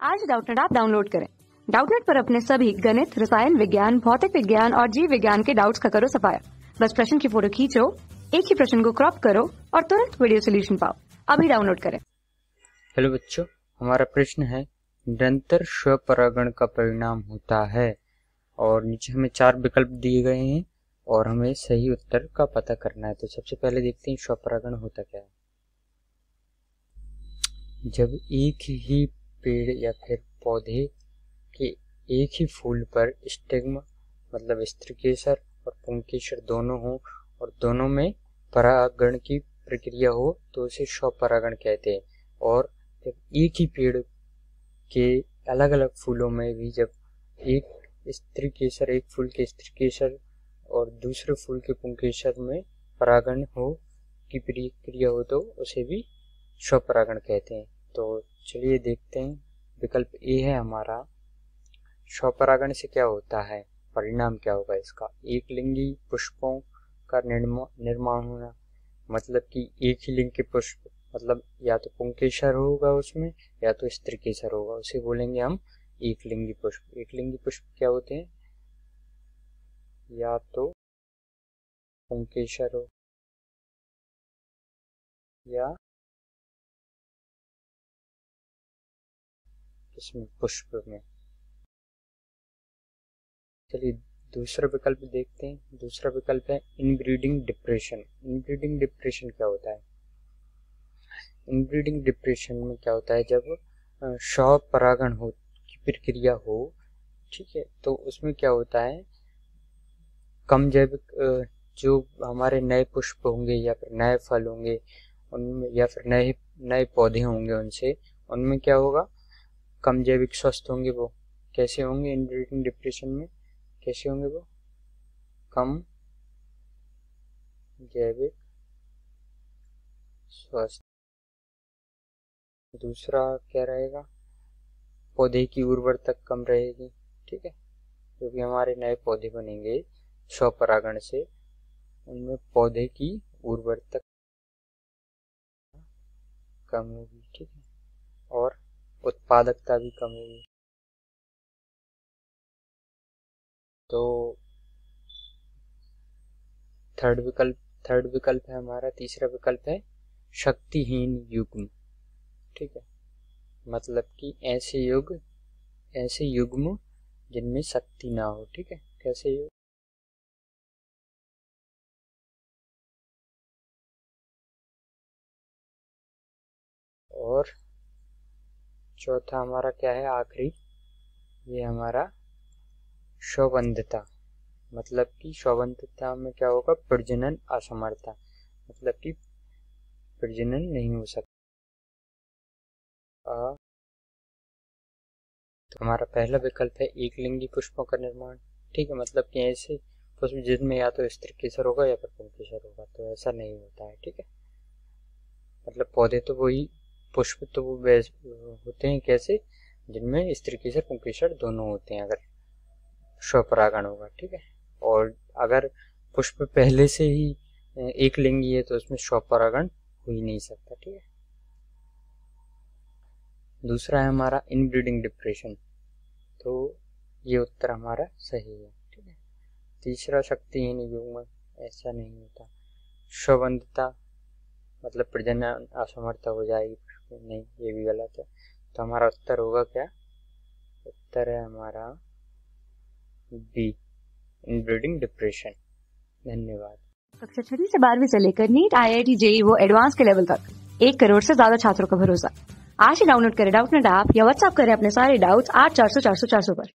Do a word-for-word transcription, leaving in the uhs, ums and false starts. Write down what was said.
आज Doubtnut app download करें। Doubtnut पर अपने सभी गणित, रसायन विज्ञान, भौतिक विज्ञान और जीव विज्ञान के डाउट्स का करो सफाया। बस प्रश्न की फोटो खींचो, एक ही प्रश्न को क्रॉप करो और तुरंत वीडियो सोल्यूशन पाओ। अभी डाउनलोड करें। हेलो बच्चों, हमारा प्रश्न है निरंतर स्वपरागण का परिणाम होता है और नीचे हमें चार विकल्प दिए गए हैं और हमें सही उत्तर का पता करना है। तो सबसे पहले देखते हैं स्वपरागण होता क्या है। जब एक ही पेड़ या फिर पौधे के एक ही फूल पर स्टिग्मा मतलब स्त्रीकेसर और पुंकेसर दोनों हो और दोनों में परागण की प्रक्रिया हो तो उसे स्वपरागण कहते हैं। और जब एक ही पेड़ के अलग अलग फूलों में भी जब एक स्त्रीकेसर एक फूल के स्त्रीकेसर और दूसरे फूल के पुंकेसर में परागण हो की प्रक्रिया हो तो उसे भी स्वपरागण कहते हैं। तो चलिए देखते हैं। विकल्प ए है हमारा, स्वपरागण से क्या होता है, परिणाम क्या होगा इसका। एक लिंगी पुष्पों का निर्माण होना, मतलब कि एक ही लिंग के पुष्प मतलब या तो पुंकेसर होगा उसमें या तो स्त्रीकेसर होगा, उसे बोलेंगे हम एक लिंगी पुष्प। एक लिंगी पुष्प क्या होते हैं, या तो पुंकेसर हो या इसमें पुष्प में। चलिए दूसरा विकल्प देखते हैं। दूसरा विकल्प है इनब्रीडिंग डिप्रेशन। इनब्रीडिंग डिप्रेशन क्या होता है। इनब्रीडिंग डिप्रेशन में क्या होता है, जब स्वपरागण हो की प्रक्रिया हो, ठीक है, तो उसमें क्या होता है, कम जैविक जो हमारे नए पुष्प होंगे या फिर नए फल होंगे उनमें या फिर नए नए पौधे होंगे उनसे उनमें क्या होगा, कम जैविक स्वस्थ होंगे। वो कैसे होंगे इनब्रीडिंग डिप्रेशन में, कैसे होंगे वो, कम जैविक स्वस्थ। दूसरा क्या रहेगा, पौधे की उर्वरता कम रहेगी, ठीक है, क्योंकि हमारे नए पौधे बनेंगे स्वपरागण से, उनमें पौधे की उर्वरता कम होगी, ठीक है, और उत्पादकता भी कम होगी। तो थर्ड विकल्प थर्ड विकल्प है हमारा, तीसरा विकल्प है शक्तिहीन युग्म, ठीक है, मतलब कि ऐसे युग ऐसे युग्म जिनमें शक्ति ना हो, ठीक है, कैसे युग। और चौथा हमारा क्या है, आखिरी, ये हमारा स्वबंधता, मतलब कि स्वबंधता में क्या होगा, प्रजनन असमर्थता, मतलब कि प्रजनन नहीं हो सकता। तो हमारा पहला विकल्प है एक लिंगी पुष्पों का निर्माण, ठीक है, मतलब कि ऐसे पुष्प जिनमें या तो स्त्रीकेसर होगा या फिर पुंकेसर होगा, तो ऐसा नहीं होता है, ठीक है, मतलब पौधे तो वही, पुष्प तो वो होते हैं कैसे, जिनमें स्त्रीकेसर पुंकेसर दोनों होते हैं अगर स्वपरागण होगा, ठीक है। और अगर पुष्प पहले से ही एक लिंगी है तो उसमें स्वपरागण हो ही नहीं सकता, ठीक है। दूसरा है हमारा इनब्रीडिंग डिप्रेशन, तो ये उत्तर हमारा सही है, ठीक है। तीसरा शक्तिहीन युग्म, ऐसा नहीं होता। स्वबंधता मतलब प्रजनन असमर्थ हो जाएगी, नहीं, ये भी गलत है। तो हमारा उत्तर होगा क्या, उत्तर है हमारा बी, इनब्रीडिंग डिप्रेशन। धन्यवाद। कक्षा छठी से बारहवीं से लेकर NEET, I I T, JEE वो एडवांस के लेवल तक एक करोड़ से ज्यादा छात्रों का भरोसा। आज ही डाउनलोड करें डाउटनेट ऐप या व्हाट्सएप करें अपने सारे डाउट्स आठ चार सौ चार सौ चार सौ पर।